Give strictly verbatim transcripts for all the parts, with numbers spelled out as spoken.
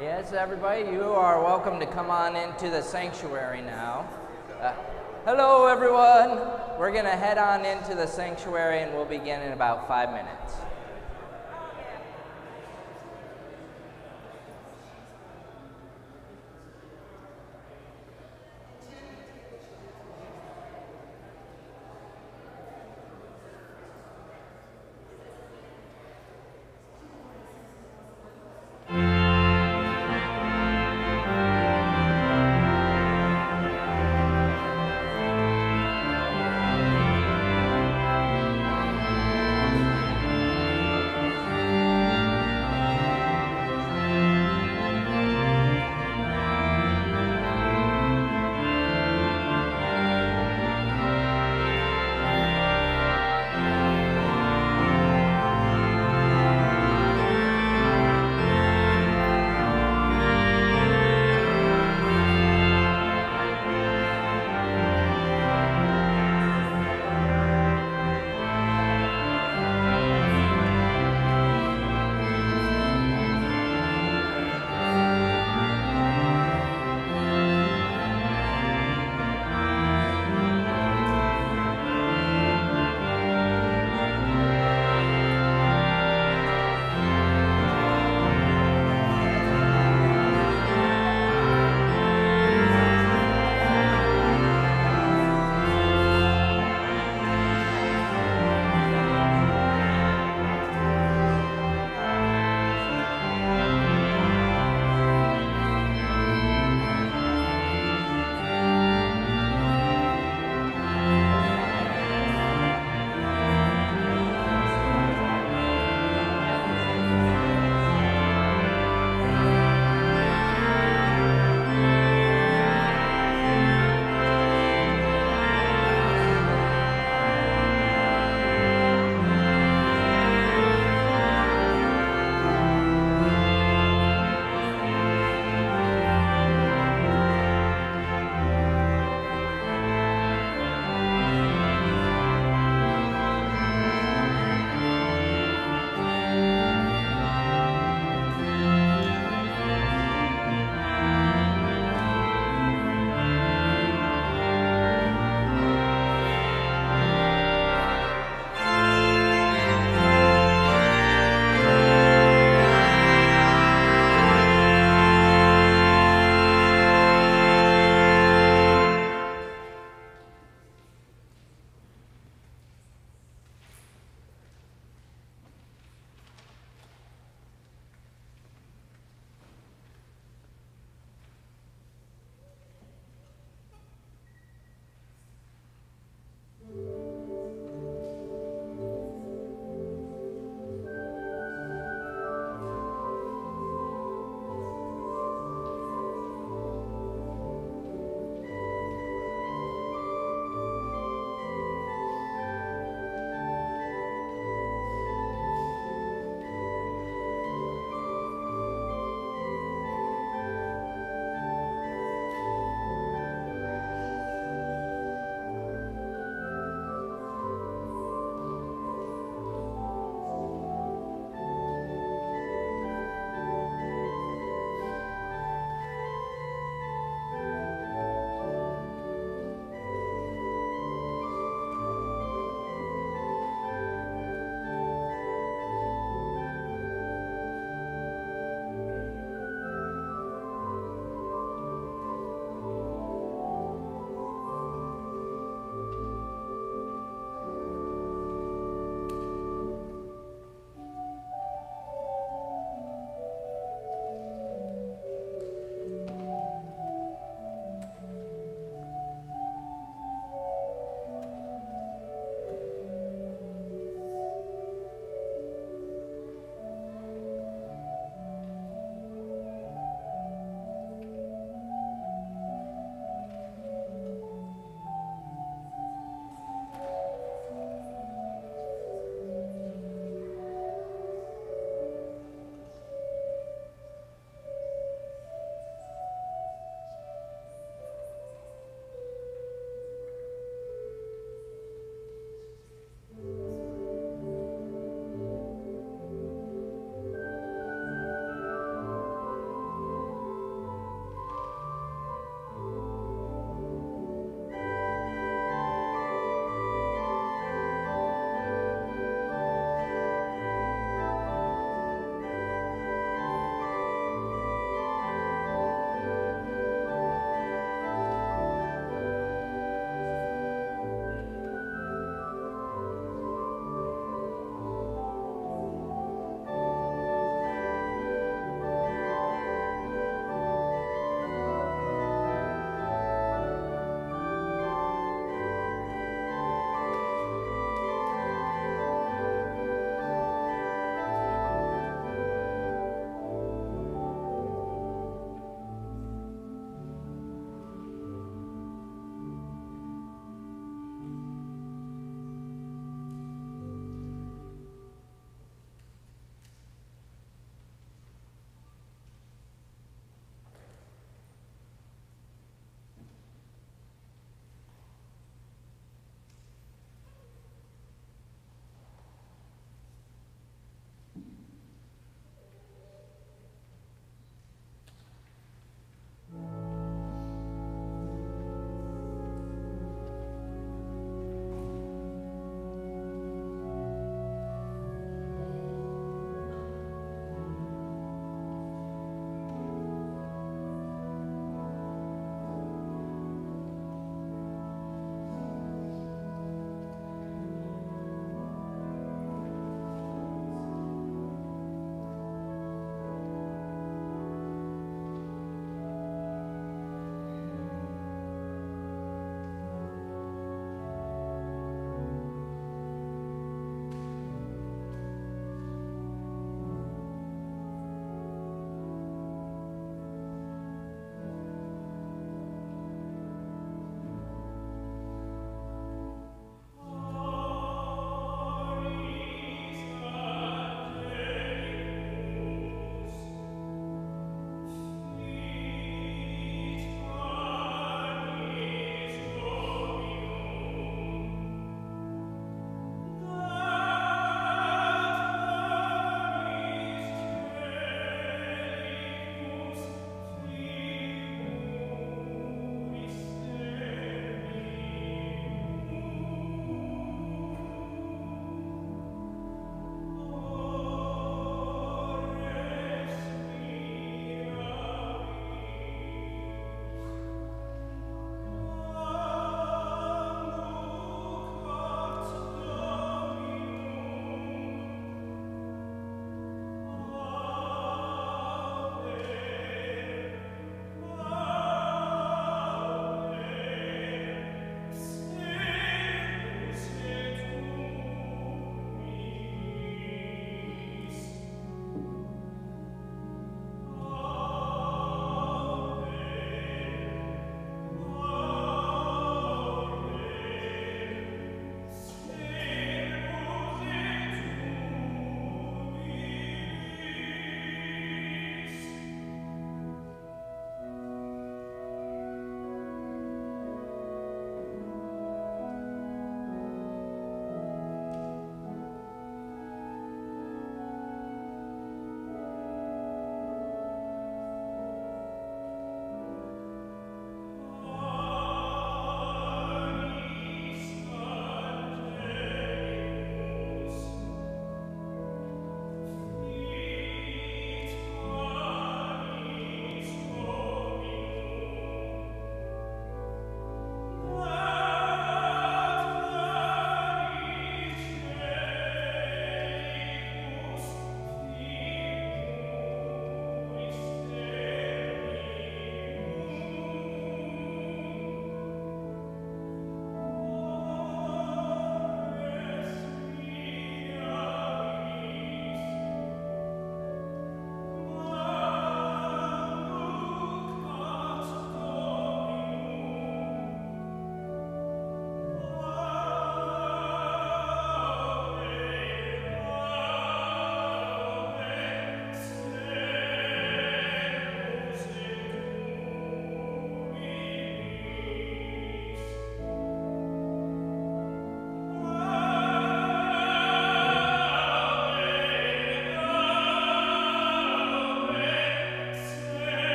Yes, everybody, you are welcome to come on into the sanctuary now. Uh, hello, everyone. We're going to head on into the sanctuary and we'll begin in about five minutes.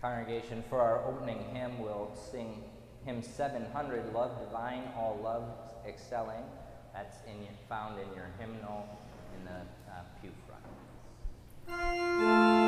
Congregation, for our opening hymn, we'll sing hymn seven hundred, Love Divine, All Loves Excelling. That's in, found in your hymnal in the uh, pew front.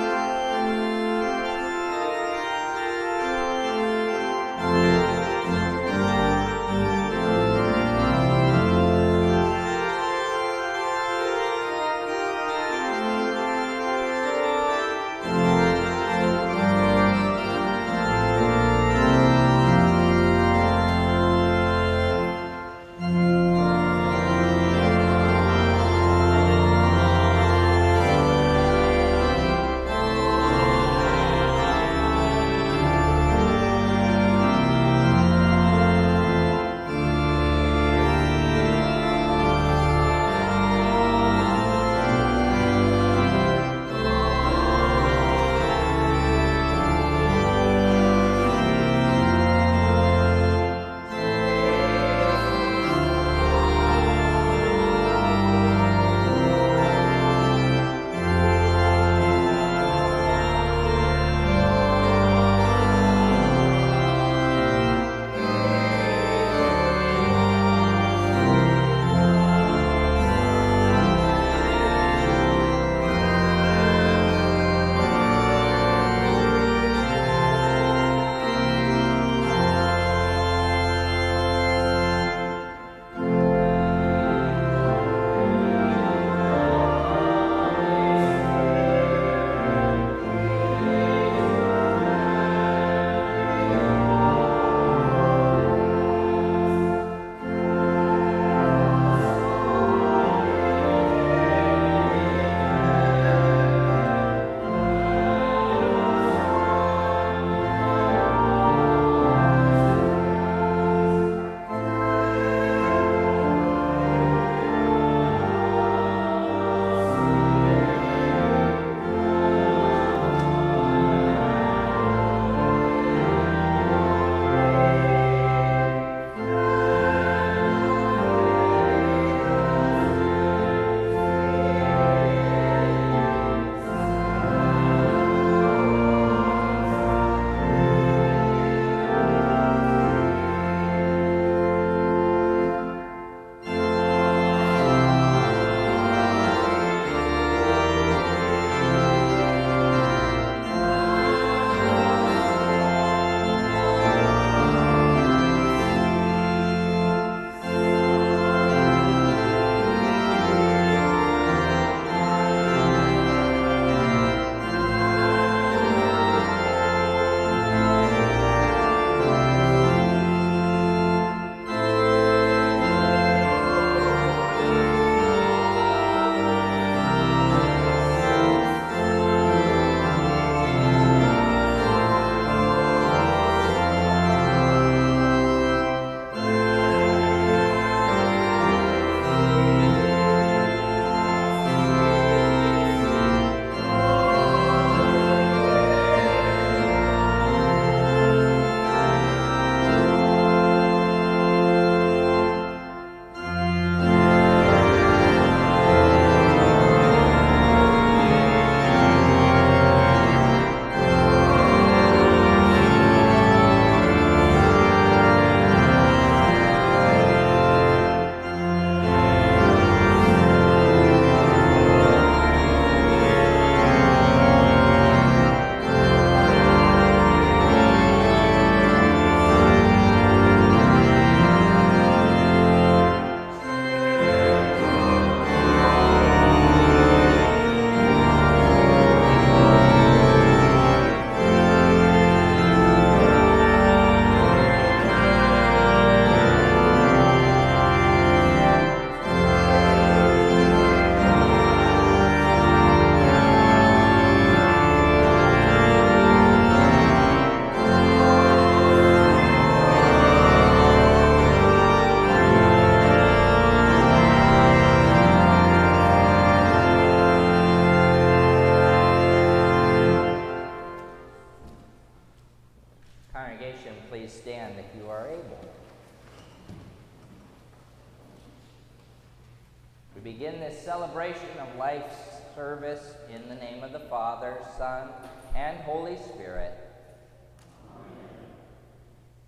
begin this celebration of life's service in the name of the Father, Son, and Holy Spirit.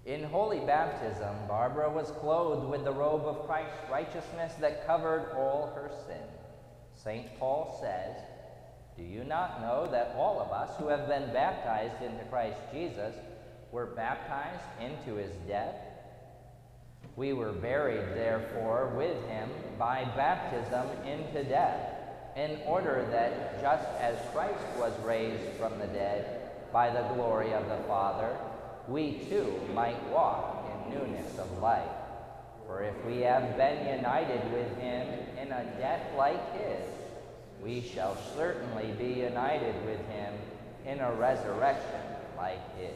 In holy baptism, Barbara was clothed with the robe of Christ's righteousness that covered all her sin. Saint Paul says, "Do you not know that all of us who have been baptized into Christ Jesus were baptized into his death? We were buried, therefore, with him by baptism into death, in order that just as Christ was raised from the dead by the glory of the Father, we too might walk in newness of life. For if we have been united with him in a death like his, we shall certainly be united with him in a resurrection like his."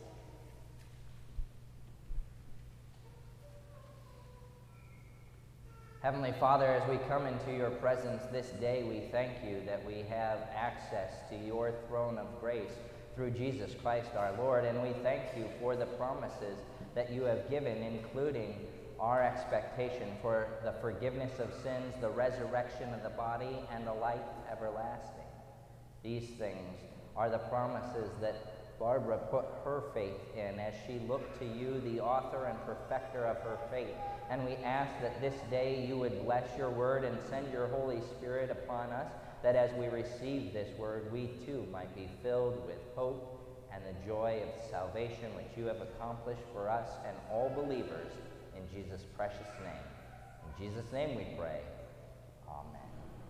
Heavenly Father, as we come into your presence this day, we thank you that we have access to your throne of grace through Jesus Christ our Lord, and we thank you for the promises that you have given, including our expectation for the forgiveness of sins, the resurrection of the body, and the life everlasting. These things are the promises that Barbara put her faith in as she looked to you, the author and perfecter of her faith. And we ask that this day you would bless your word and send your Holy Spirit upon us, that as we receive this word, we too might be filled with hope and the joy of salvation which you have accomplished for us and all believers, in Jesus' precious name. In Jesus' name we pray. Amen.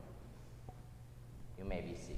You may be seated.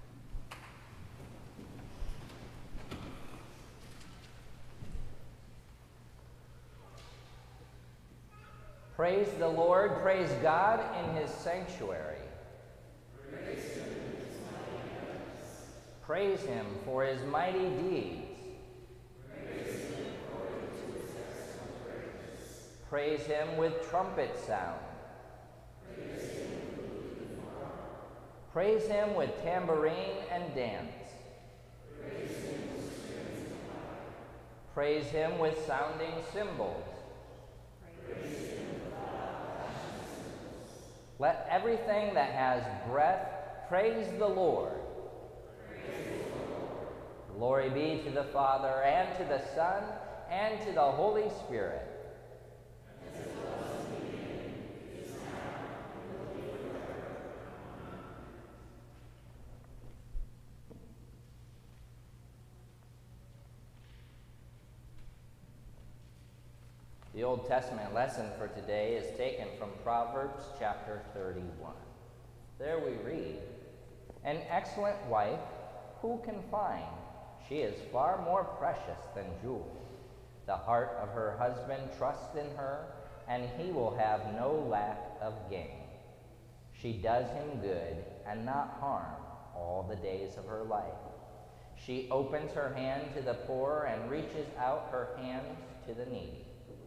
Praise the Lord, praise God in his sanctuary. Praise him, his mighty acts. Praise him for his mighty deeds. Praise him according to his excellent greatness. Praise him with trumpet sound. Praise him with lute and harp. Praise him with tambourine and dance. Praise him with strings and lyre. Praise him with sounding cymbals. Praise him with loud clashing cymbals. Let everything that has breath praise the Lord. Praise the Lord. Glory be to the Father, and to the Son, and to the Holy Spirit. As it was in the beginning, is now, and will be forever. Amen. The Old Testament lesson for today is taken from Proverbs chapter thirty-one. There we read, "An excellent wife who can find? She is far more precious than jewels. The heart of her husband trusts in her, and he will have no lack of gain. She does him good and not harm all the days of her life. She opens her hand to the poor and reaches out her hands to the needy.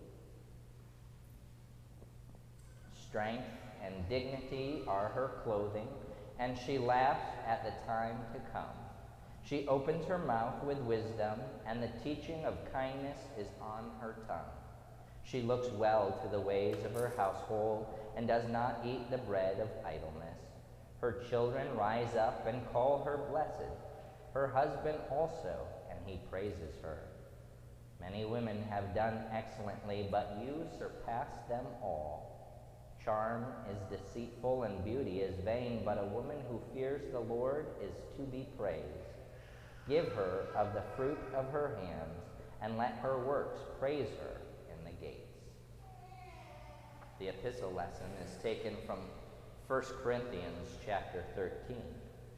Strength and dignity are her clothing, and she laughs at the time to come. She opens her mouth with wisdom, and the teaching of kindness is on her tongue. She looks well to the ways of her household, and does not eat the bread of idleness. Her children rise up and call her blessed, her husband also, and he praises her. Many women have done excellently, but you surpass them all. Charm is deceitful and beauty is vain, but a woman who fears the Lord is to be praised. Give her of the fruit of her hands, and let her works praise her in the gates." The epistle lesson is taken from First Corinthians chapter thirteen.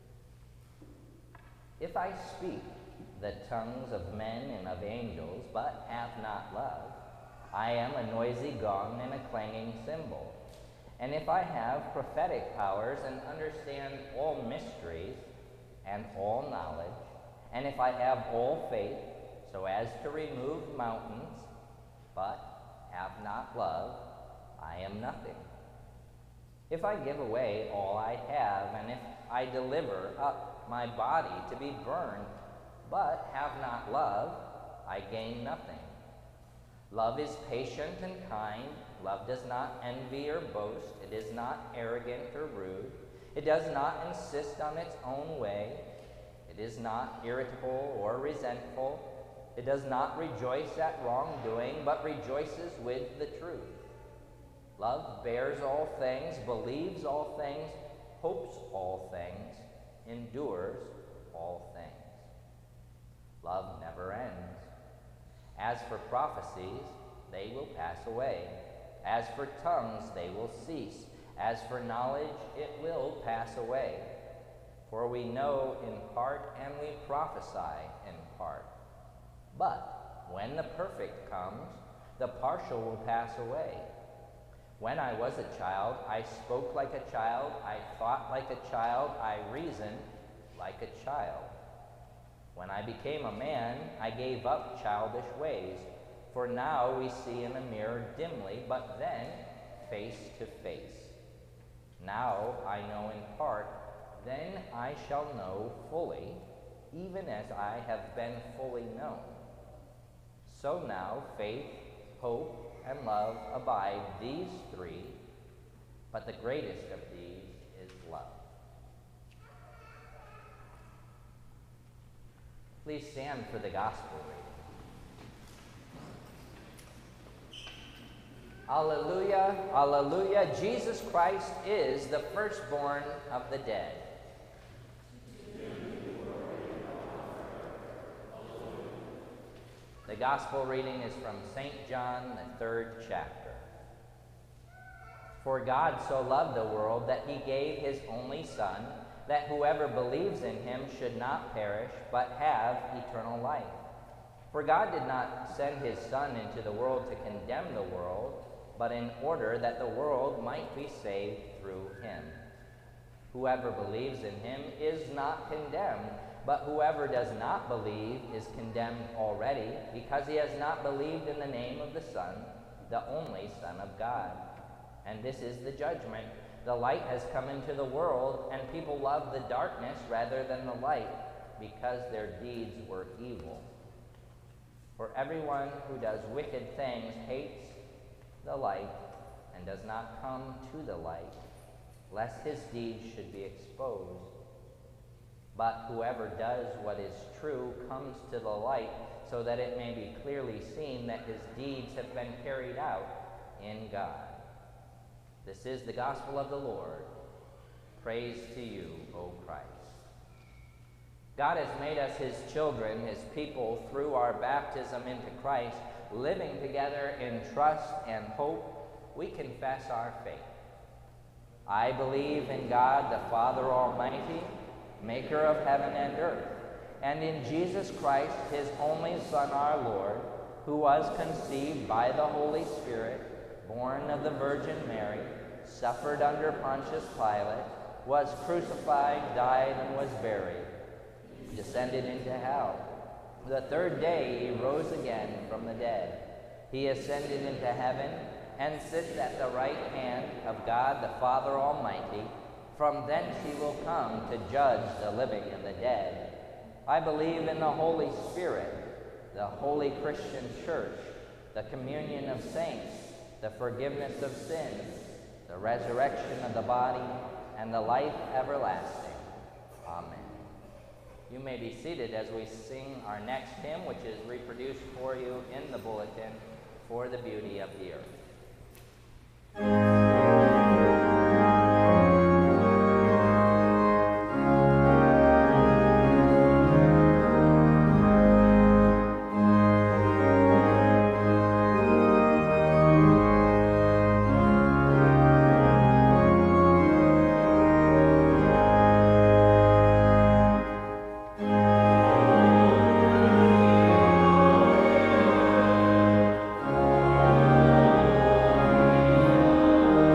"If I speak the tongues of men and of angels, but have not love, I am a noisy gong and a clanging cymbal. And if I have prophetic powers and understand all mysteries and all knowledge, and if I have all faith so as to remove mountains, but have not love, I am nothing. If I give away all I have, and if I deliver up my body to be burned, but have not love, I gain nothing. Love is patient and kind. Love does not envy or boast. It is not arrogant or rude. It does not insist on its own way. It is not irritable or resentful. It does not rejoice at wrongdoing, but rejoices with the truth. Love bears all things, believes all things, hopes all things, endures all things. Love never ends. As for prophecies, they will pass away. As for tongues, they will cease. As for knowledge, it will pass away. For we know in part and we prophesy in part. But when the perfect comes, the partial will pass away. When I was a child, I spoke like a child, I thought like a child, I reasoned like a child. When I became a man, I gave up childish ways. For now we see in a mirror dimly, but then face to face. Now I know in part, then I shall know fully, even as I have been fully known. So now faith, hope, and love abide, these three, but the greatest of these is love. Please stand for the gospel reading. Alleluia, alleluia, Jesus Christ is the firstborn of the dead. The gospel reading is from Saint John, the third chapter. For God so loved the world that he gave his only Son, that whoever believes in him should not perish, but have eternal life. For God did not send his Son into the world to condemn the world, but in order that the world might be saved through him. Whoever believes in him is not condemned, but whoever does not believe is condemned already, because he has not believed in the name of the Son, the only Son of God. And this is the judgment. The light has come into the world, and people love the darkness rather than the light, because their deeds were evil. For everyone who does wicked things hates the light and does not come to the light, lest his deeds should be exposed. But whoever does what is true comes to the light, so that it may be clearly seen that his deeds have been carried out in God. This is the gospel of the Lord. Praise to you, O Christ. God has made us his children, his people, through our baptism into Christ, living together in trust and hope. We confess our faith. I believe in God, the Father Almighty, maker of heaven and earth, and in Jesus Christ, his only Son, our Lord, who was conceived by the Holy Spirit, born of the Virgin Mary, suffered under Pontius Pilate, was crucified, died, and was buried, descended into hell. The third day he rose again from the dead. He ascended into heaven and sits at the right hand of God the Father Almighty. From thence he will come to judge the living and the dead. I believe in the Holy Spirit, the holy Christian church, the communion of saints, the forgiveness of sins, the resurrection of the body, and the life everlasting. Amen. You may be seated as we sing our next hymn, which is reproduced for you in the bulletin, For the Beauty of the Earth. Amen.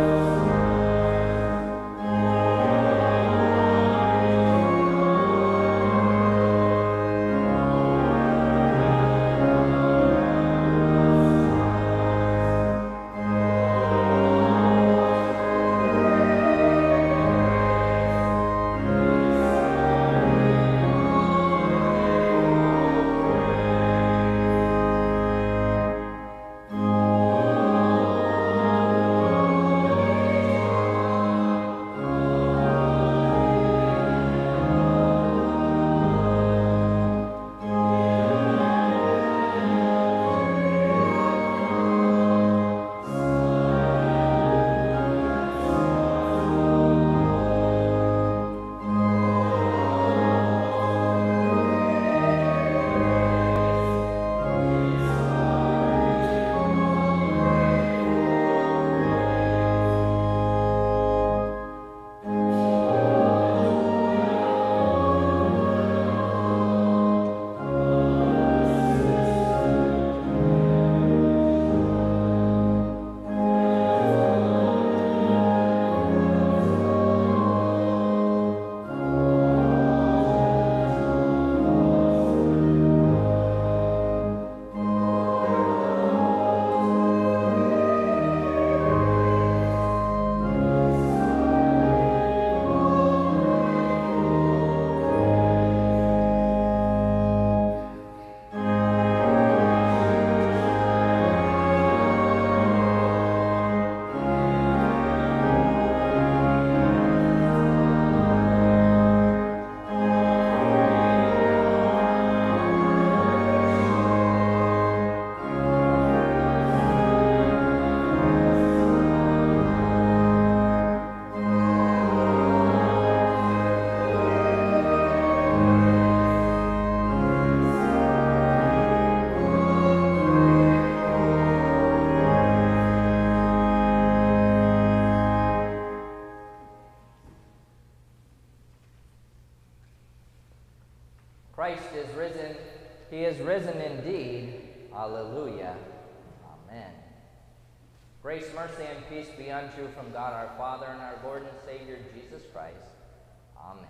Christ is risen. He is risen indeed. Alleluia. Amen. Grace, mercy, and peace be unto you from God our Father and our Lord and Savior Jesus Christ. Amen.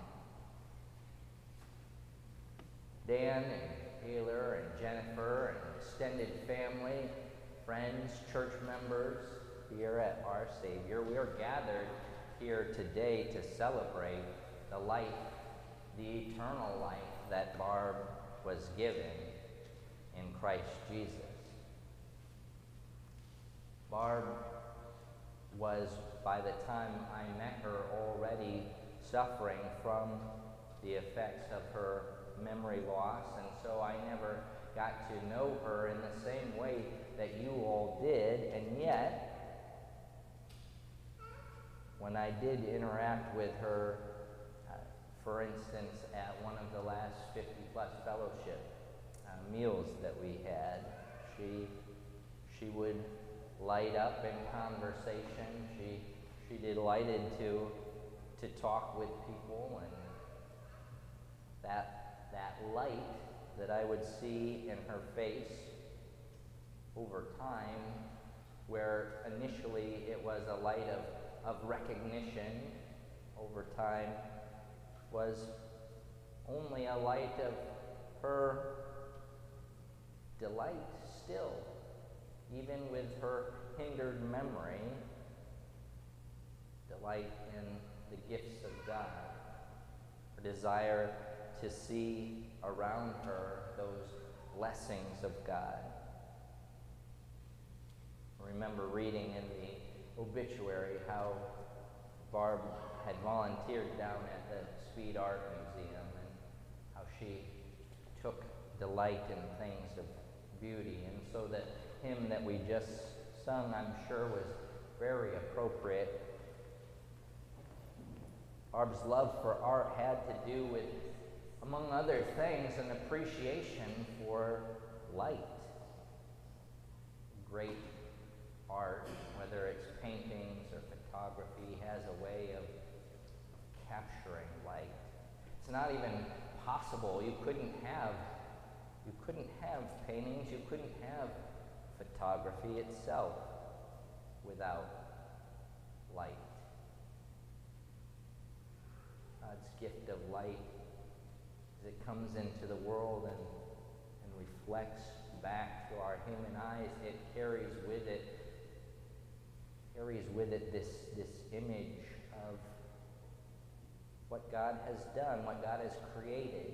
Dan and Taylor and Jennifer and extended family, friends, church members here at Our Savior, we are gathered here today to celebrate the life, the eternal life that Barb was given in Christ Jesus. Barb was, by the time I met her, already suffering from the effects of her memory loss, and so I never got to know her in the same way that you all did, and yet, when I did interact with her, uh, for instance, at one of the last fifty plus fellowship uh, meals that we had, she, she would light up in conversation. She, she delighted to, to talk with people, and that, that light that I would see in her face over time, where initially it was a light of, of recognition, over time was only a light of her delight still, even with her hindered memory, delight in the gifts of God, her desire to see around her those blessings of God. I remember reading in the obituary how Barb had volunteered down at the Speed Art Museum and how she took delight in things of beauty. And so that hymn that we just sung, I'm sure, was very appropriate. Barb's love for art had to do with, among other things, an appreciation for light. Great art, whether it's paintings or photography, has a way of capturing light. It's not even possible. You couldn't have, you couldn't have paintings, you couldn't have photography itself without light. God's gift of light, as it comes into the world and, and reflects back to our human eyes, it carries with it carries with it this, this image of what God has done, what God has created.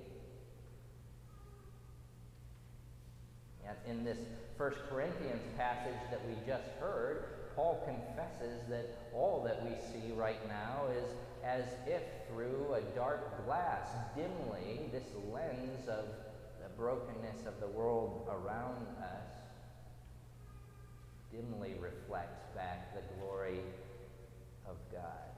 Yet in this First Corinthians passage that we just heard, Paul confesses that all that we see right now is as if through a dark glass, dimly, this lens of the brokenness of the world around us dimly reflects back the glory of God.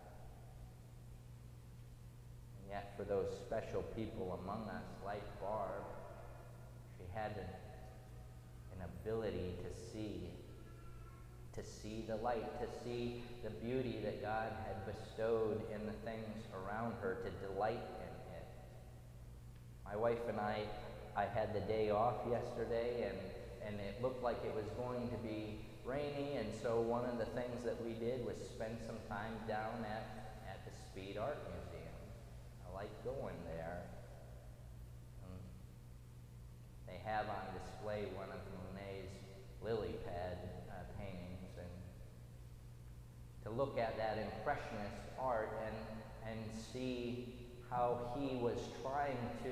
And yet for those special people among us, like Barb, she had an, an ability to see, to see the light, to see the beauty that God had bestowed in the things around her, to delight in it. My wife and I, I had the day off yesterday, and, and it looked like it was going to be rainy, and so one of the things that we did was spend some time down at, at the Speed Art Museum. I like going there. And they have on display one of Monet's lily pad uh, paintings, and to look at that impressionist art and, and see how he was trying to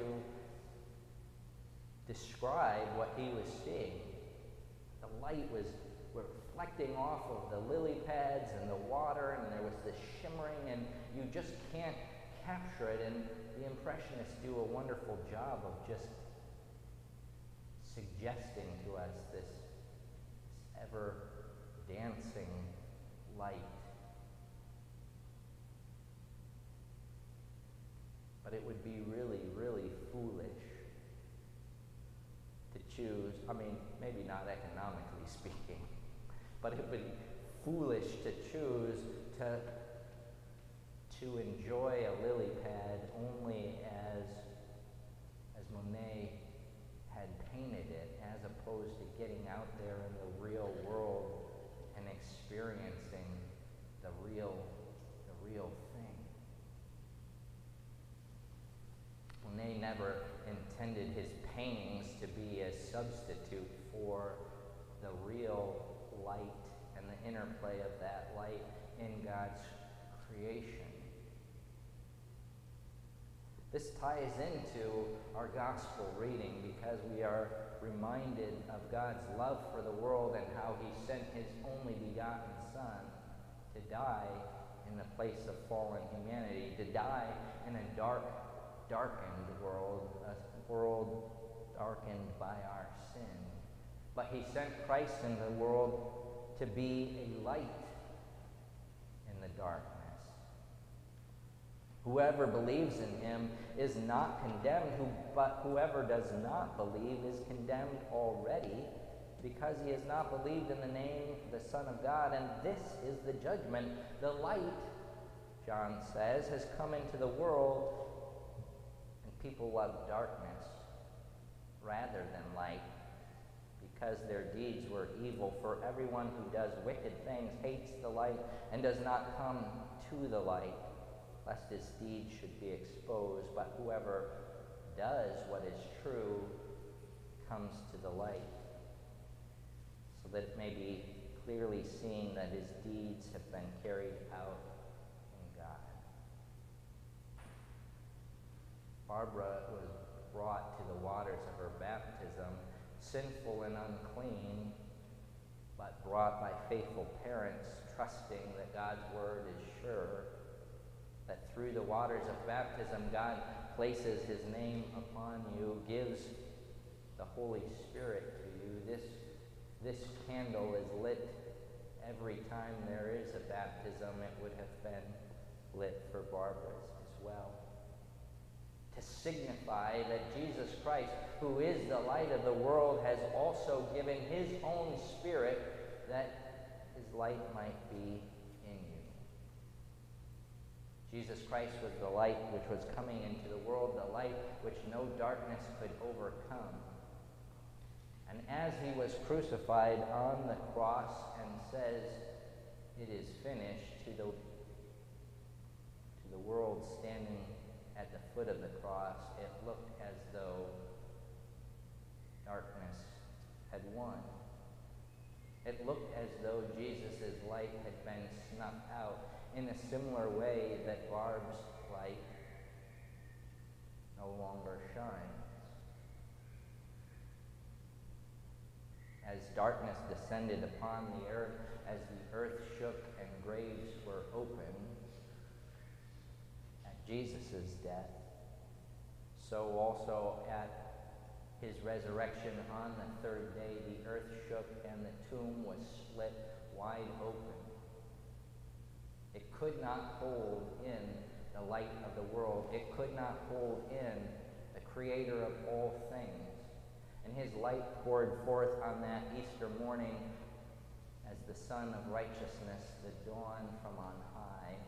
describe what he was seeing. The light was reflecting off of the lily pads and the water, and there was this shimmering, and you just can't capture it. And the Impressionists do a wonderful job of just suggesting to us this, this ever-dancing light. But it would be really, really foolish to choose, I mean, maybe not economically speaking, but it would be foolish to choose to, to enjoy a lily pad only as, as as Monet had painted it, as opposed to getting out there in the real world and experiencing the real, the real thing. Monet never intended his paintings to be a substitute for the real light and the interplay of that light in God's creation. This ties into our gospel reading because we are reminded of God's love for the world and how he sent his only begotten Son to die in the place of fallen humanity, to die in a dark, darkened world, a world darkened by our sin. But he sent Christ in the world to be a light in the darkness. Whoever believes in him is not condemned, who, but whoever does not believe is condemned already, because he has not believed in the name of the Son of God. And this is the judgment. The light, John says, has come into the world, and people love darkness rather than light, because their deeds were evil. For everyone who does wicked things hates the light and does not come to the light, lest his deeds should be exposed. But whoever does what is true comes to the light, so that it may be clearly seen that his deeds have been carried out in God. Barbara was brought to the waters of her baptism, sinful and unclean, but brought by faithful parents, trusting that God's word is sure, that through the waters of baptism, God places his name upon you, gives the Holy Spirit to you. This, this candle is lit every time there is a baptism. It would have been lit for Barbara's as well, to signify that Jesus Christ, who is the light of the world, has also given his own Spirit that his light might be in you. Jesus Christ was the light which was coming into the world, the light which no darkness could overcome. And as he was crucified on the cross and says, "It is finished," to the, to the world standing at the foot of the cross, it looked as though darkness had won. It looked as though Jesus' light had been snuffed out, in a similar way that Barb's light no longer shines. As darkness descended upon the earth, as the earth shook and graves were opened at Jesus' death, so also at his resurrection on the third day, the earth shook and the tomb was split wide open. It could not hold in the light of the world. It could not hold in the creator of all things. And his light poured forth on that Easter morning as the sun of righteousness, the dawn from on high,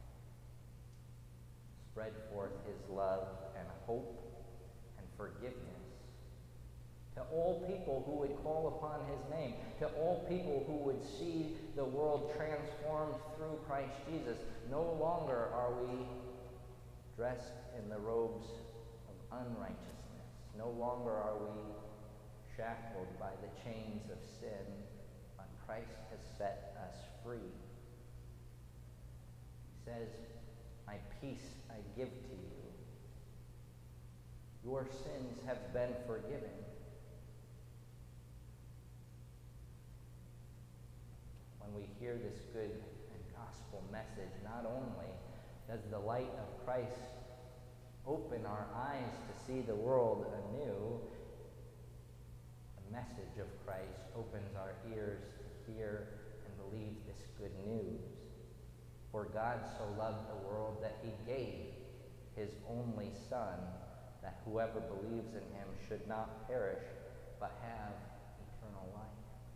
spread forth his love and hope and forgiveness to all people who would call upon his name, to all people who would see the world transformed through Christ Jesus. No longer are we dressed in the robes of unrighteousness. No longer are we shackled by the chains of sin, but Christ has set us free. He says, "My peace I give to you. Your sins have been forgiven." When we hear this good and gospel message, not only does the light of Christ open our eyes to see the world anew, the message of Christ opens our ears to hear and believe this good news. For God so loved the world that he gave his only Son, that whoever believes in him should not perish, but have eternal life.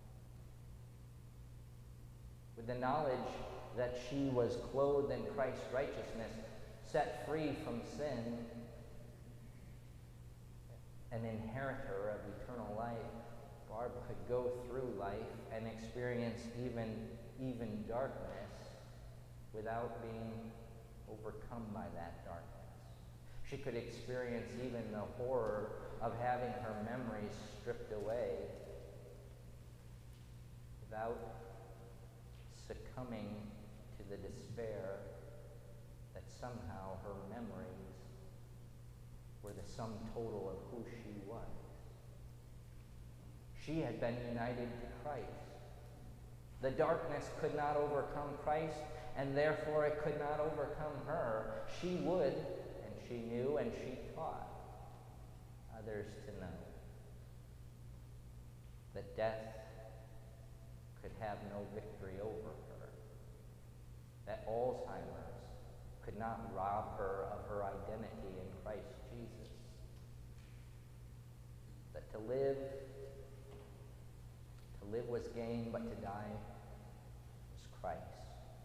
With the knowledge that she was clothed in Christ's righteousness, set free from sin, an inheritor of eternal life, Barb could go through life and experience even, even darkness without being overcome by that darkness. She could experience even the horror of having her memories stripped away without succumbing to the despair that somehow her memories were the sum total of who she was. She had been united to Christ. The darkness could not overcome Christ, and therefore it could not overcome her. She would, and she knew, and she taught others to know that death could have no victory over her, that Alzheimer's could not rob her of her identity in Christ Jesus, that to live To live was gain, but to die was Christ.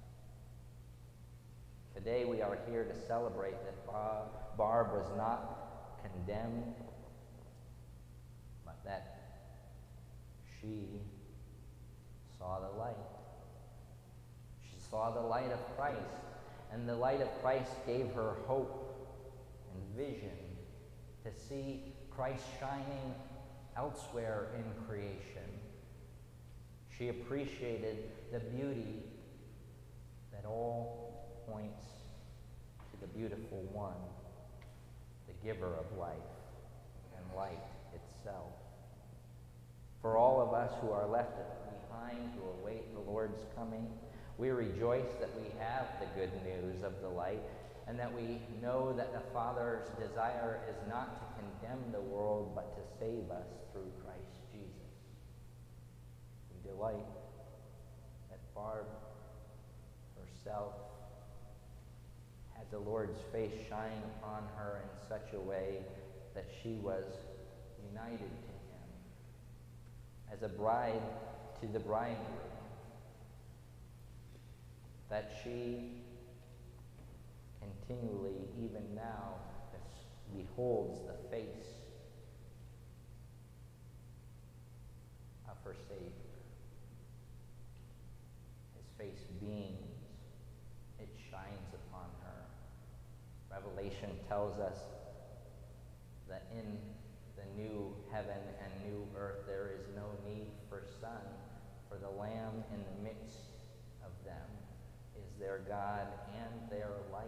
Today we are here to celebrate that Barb, Barb was not condemned, but that she saw the light. She saw the light of Christ, and the light of Christ gave her hope and vision to see Christ shining elsewhere in creation. She appreciated the beauty that all points to the beautiful one, the giver of life and light itself. For all of us who are left behind to await the Lord's coming, we rejoice that we have the good news of the light, and that we know that the Father's desire is not to condemn the world, but to save us through Christ Jesus. We delight that Barb herself had the Lord's face shine upon her in such a way that she was united to him as a bride to the bridegroom, that she continually, even now, beholds the face of her Savior. His face beams, it shines upon her. Revelation tells us that in the new heaven and new earth there is no need for sun, for the Lamb in the midst of them is their God and their light.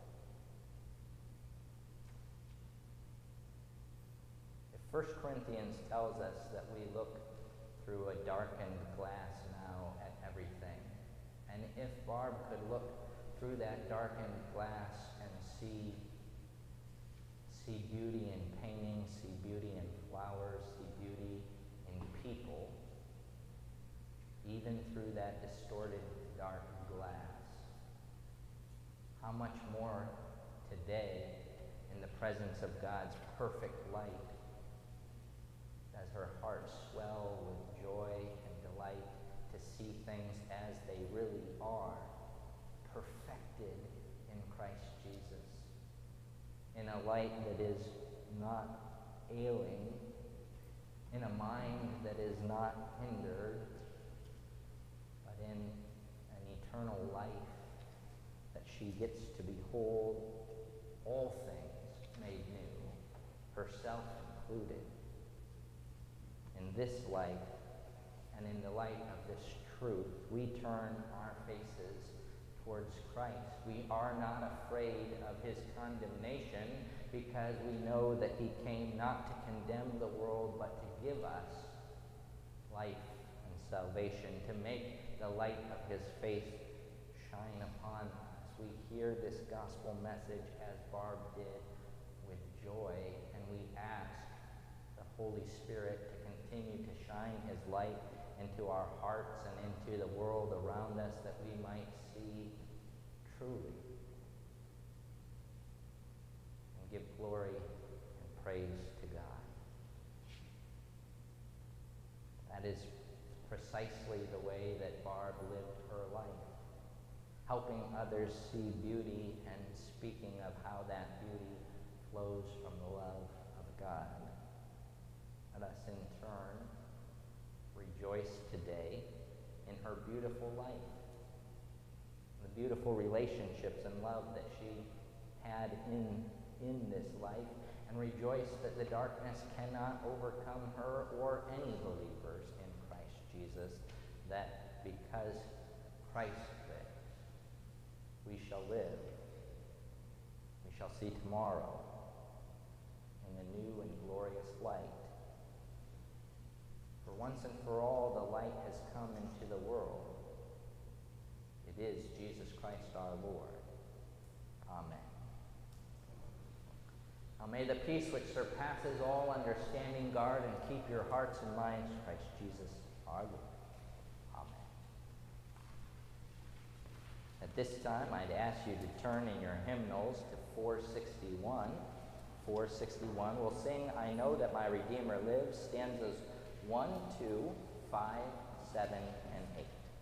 If First Corinthians tells us that we look through a darkened glass now at everything, and if Barb could look through that darkened glass and see see beauty in painting, see beauty in flowers, see beauty in people, even through that distorted dark glass, how much more today, in the presence of God's perfect light, does her heart swell with joy and delight to see things as they really are, perfected in Christ Jesus, in a light that is not ailing, in a mind that is not hindered, but in an eternal life that she gets to behold all things made new, herself included. In this light, and in the light of this truth, we turn our faces towards Christ. We are not afraid of his condemnation, because we know that he came not to condemn the world, but to give us life and salvation, to make the light of his face shine upon us. We hear this gospel message as Barb did with joy, and we ask the Holy Spirit to continue to shine his light into our hearts and into the world around us, that we might see truly and give glory and praise to God. That is precisely the way that Barb lived her life, helping others see beauty and speaking of how that beauty flows from the love of God. Let us in turn rejoice today in her beautiful life, the beautiful relationships and love that she had in, in this life, and rejoice that the darkness cannot overcome her or any believers in Christ Jesus, that because Christ lives, we shall live. We shall see tomorrow in the new and glorious light. For once and for all, the light has come into the world. It is Jesus Christ our Lord. Amen. Now may the peace which surpasses all understanding guard and keep your hearts and minds, Christ Jesus our Lord. Amen. At this time, I'd ask you to turn in your hymnals to four sixty-one. four sixty-one. We'll sing, I Know That My Redeemer Lives, stanzas one, two, five, seven, and eight.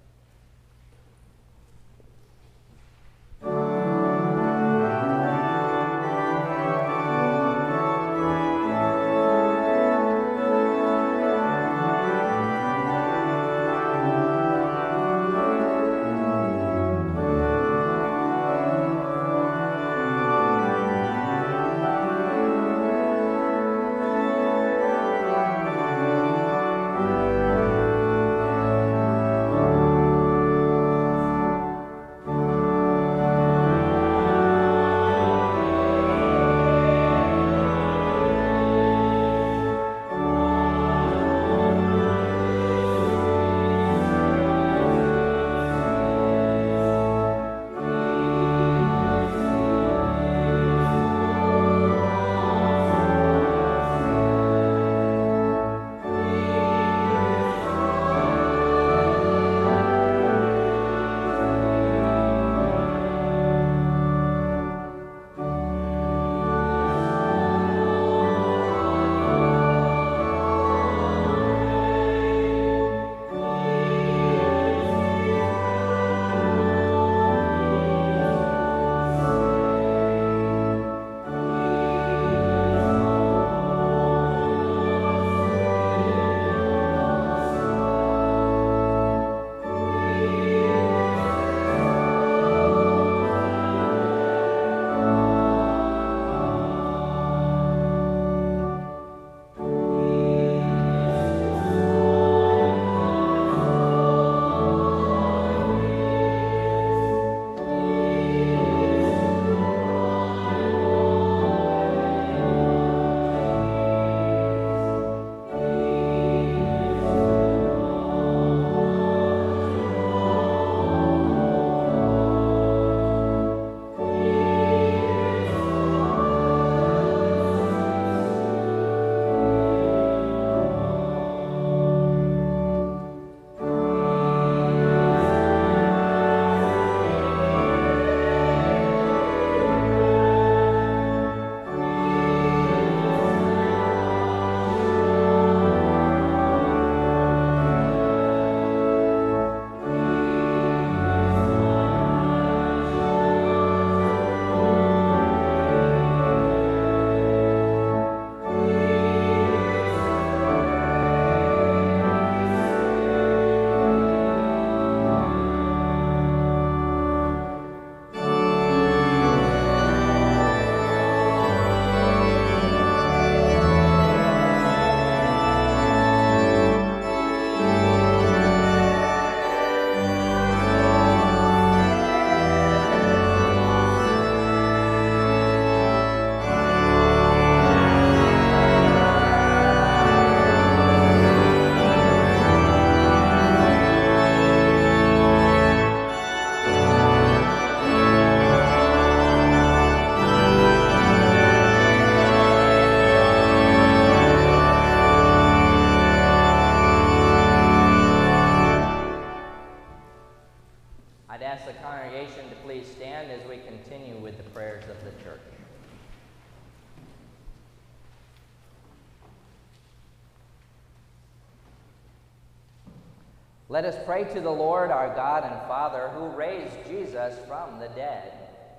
Let us pray to the Lord our God and Father, who raised Jesus from the dead.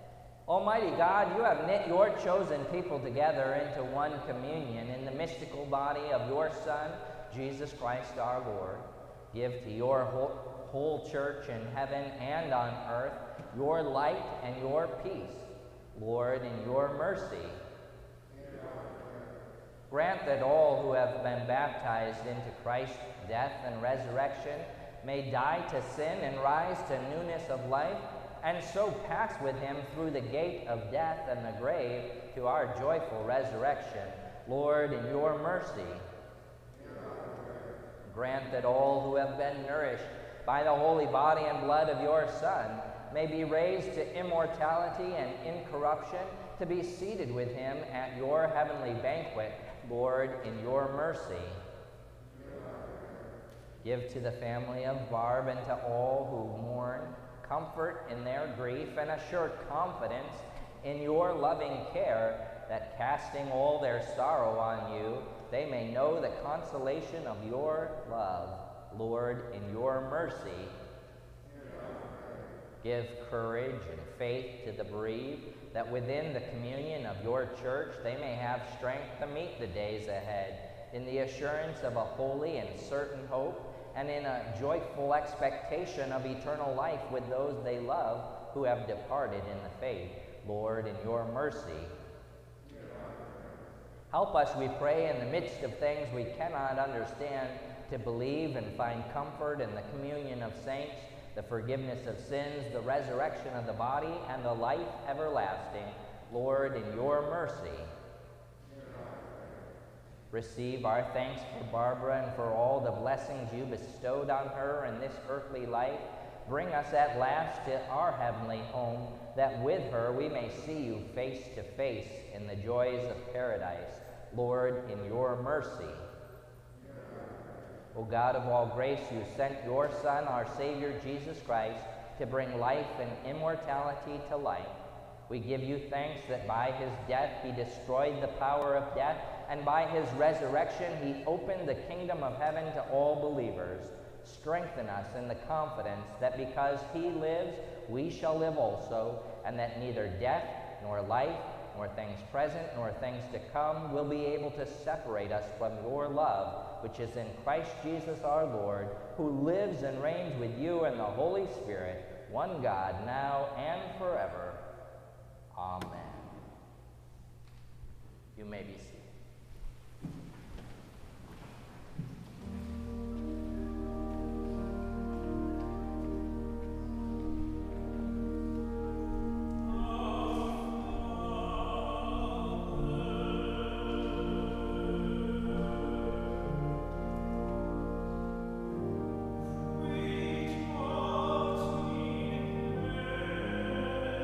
Almighty God, you have knit your chosen people together into one communion in the mystical body of your Son, Jesus Christ our Lord. Give to your whole, whole church in heaven and on earth your light and your peace, Lord, in your mercy. Grant that all who have been baptized into Christ's death and resurrection may die to sin and rise to newness of life, and so pass with him through the gate of death and the grave to our joyful resurrection. Lord, in your mercy. Grant that all who have been nourished by the holy body and blood of your Son may be raised to immortality and incorruption, to be seated with him at your heavenly banquet, Lord, in your mercy. Give to the family of Barb and to all who mourn comfort in their grief and assured confidence in your loving care, that casting all their sorrow on you, they may know the consolation of your love, Lord, in your mercy. Give courage and faith to the bereaved, that within the communion of your church they may have strength to meet the days ahead, in the assurance of a holy and certain hope, and in a joyful expectation of eternal life with those they love who have departed in the faith, Lord, in your mercy. Help us, we pray, in the midst of things we cannot understand, to believe and find comfort in the communion of saints, the forgiveness of sins, the resurrection of the body, and the life everlasting, Lord, in your mercy. Receive our thanks for Barbara and for all the blessings you bestowed on her in this earthly life. Bring us at last to our heavenly home, that with her we may see you face to face in the joys of paradise. Lord, in your mercy. O God of all grace, you sent your Son, our Savior Jesus Christ, to bring life and immortality to light. We give you thanks that by his death he destroyed the power of death, and by his resurrection he opened the kingdom of heaven to all believers. Strengthen us in the confidence that because he lives, we shall live also, and that neither death, nor life, nor things present, nor things to come will be able to separate us from your love, which is in Christ Jesus our Lord, who lives and reigns with you in the Holy Spirit, one God, now and forever. Amen. You may be seated. Reach out in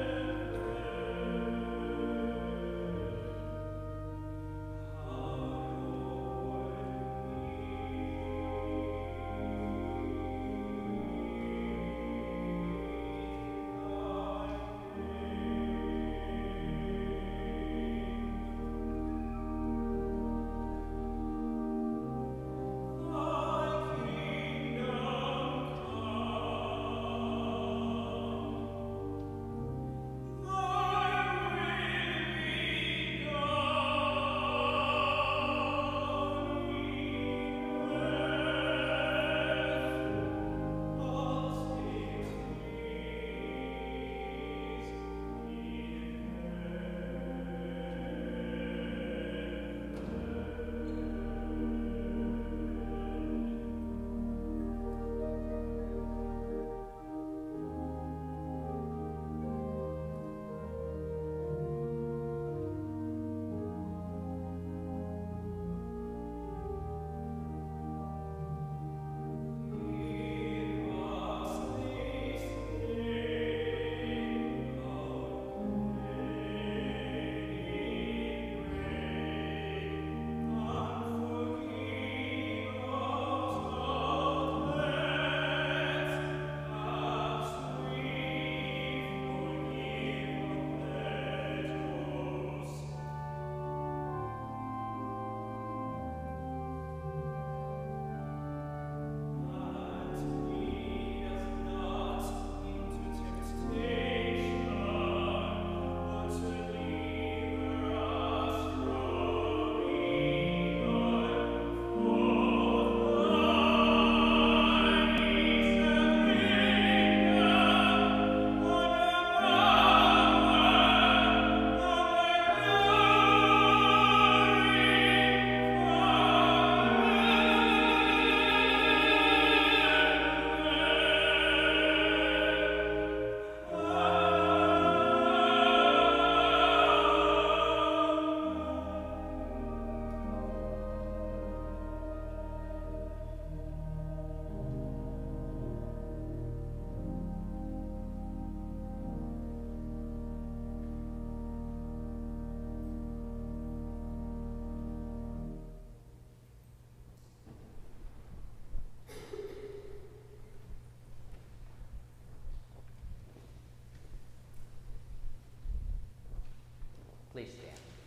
Please stand.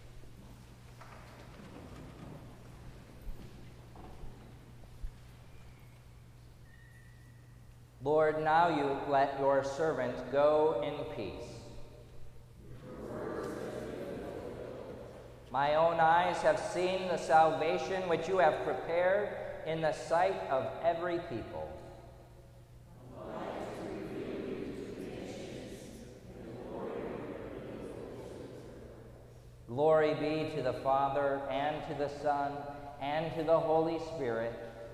Lord, now you let your servant go in peace. My own eyes have seen the salvation which you have prepared in the sight of every people. Glory be to the Father, and to the Son, and to the Holy Spirit.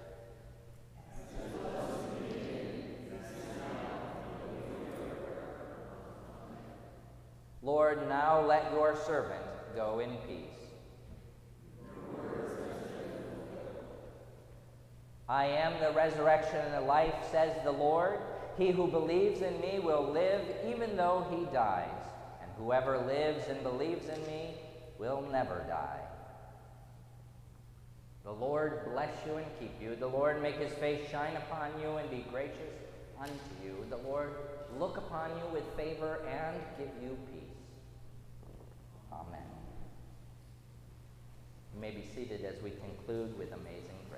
Lord, now let your servant go in peace. I am the resurrection and the life, says the Lord. He who believes in me will live even though he dies, and whoever lives and believes in me will never die. The Lord bless you and keep you. The Lord make his face shine upon you and be gracious unto you. The Lord look upon you with favor and give you peace. Amen. You may be seated as we conclude with Amazing Grace.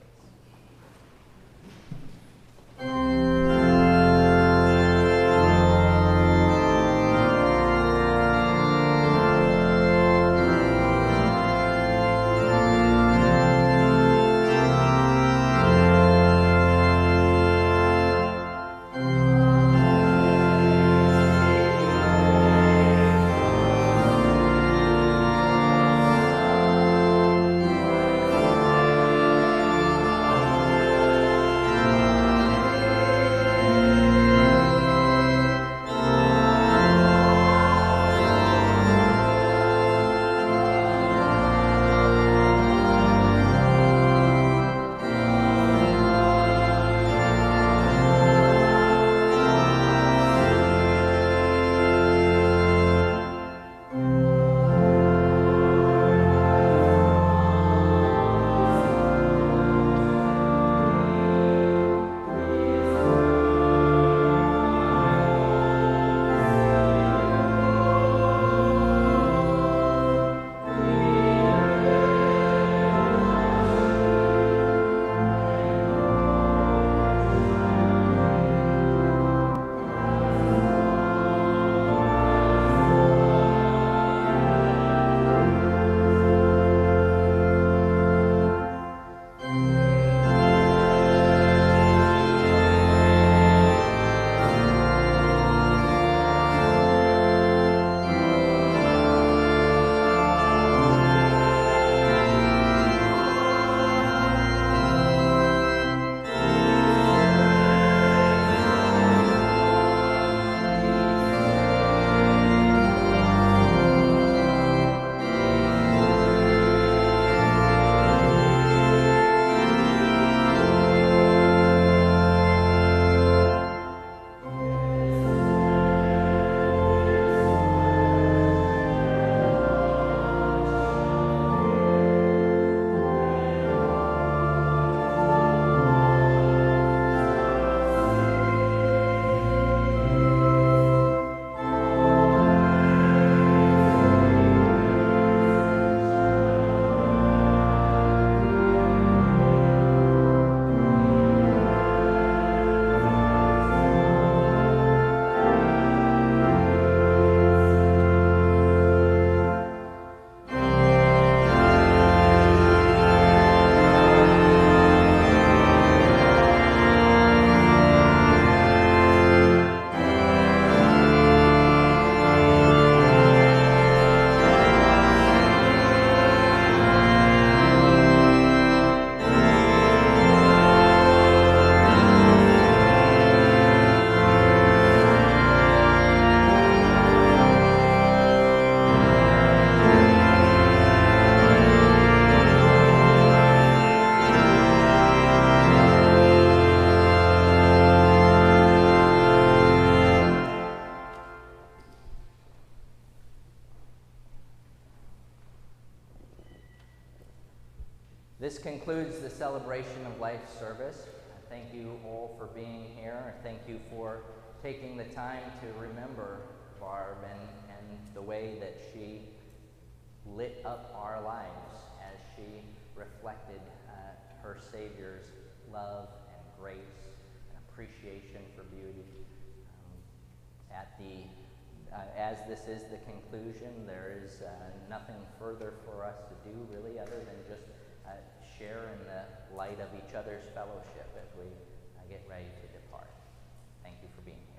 This concludes the Celebration of Life service. I thank you all for being here. I thank you for taking the time to remember Barb and, and the way that she her Savior's love and grace and appreciation for beauty. Um, at the, uh, as this is the conclusion, there is uh, nothing further for us to do really other than just uh, share in the light of each other's fellowship as we uh, get ready to depart. Thank you for being here.